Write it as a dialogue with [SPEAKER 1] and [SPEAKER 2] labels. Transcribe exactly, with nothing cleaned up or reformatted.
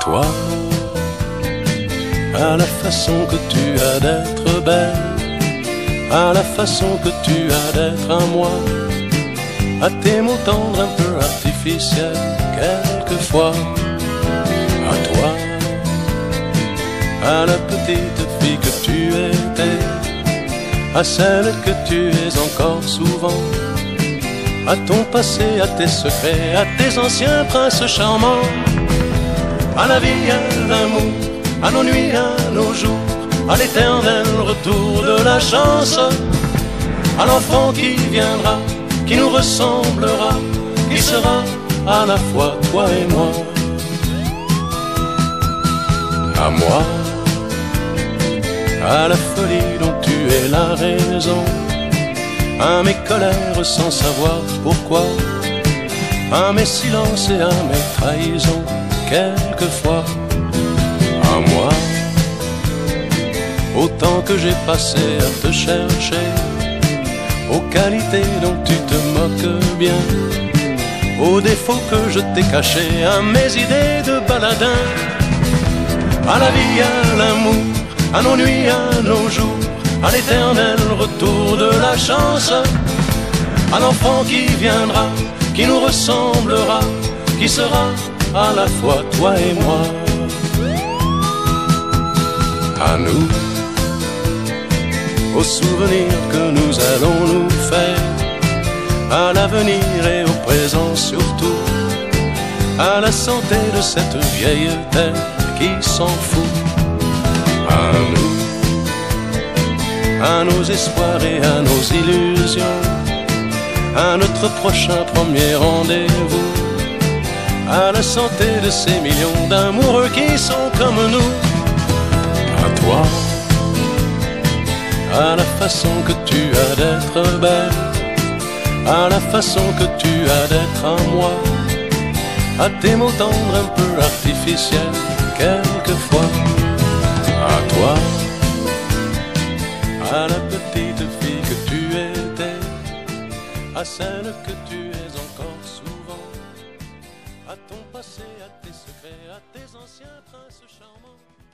[SPEAKER 1] toi, à la façon que tu as d'être belle, à la façon que tu as d'être à moi, à tes mots tendres un peu artificiels quelquefois, à toi, à la petite fille que tu étais, à celle que tu es encore souvent, à ton passé, à tes secrets, à tes anciens princes charmants, à la vie, à l'amour, à nos nuits, à nos jours, à l'éternel retour de la chance, à l'enfant qui viendra, qui nous ressemblera, qui sera à la fois toi et moi. À moi, à la folie dont tu es la raison, à mes colères sans savoir pourquoi, à mes silences et à mes trahisons quelquefois. À moi, au temps que j'ai passé à te chercher, aux qualités dont tu te moques bien, aux défauts que je t'ai cachés, à mes idées de baladin, à la vie, à l'amour, à nos nuits, à nos jours, à l'éternel retour de la chance, à l'enfant qui viendra, qui nous ressemblera, qui sera à la fois toi et moi. À nous, aux souvenirs que nous allons nous faire, à l'avenir et au présent surtout, à la santé de cette vieille terre qui s'en fout. À nous, à nos espoirs et à nos illusions, à notre prochain premier rendez-vous, à la santé de ces millions d'amoureux qui sont comme nous. À toi, à la façon que tu as d'être belle, à la façon que tu as d'être à moi, à tes mots tendres un peu artificiels quelquefois. À toi, à la petite fille que tu étais, à celle que tu es encore souvent, à ton passé, à tes secrets, à tes anciens princes charmants.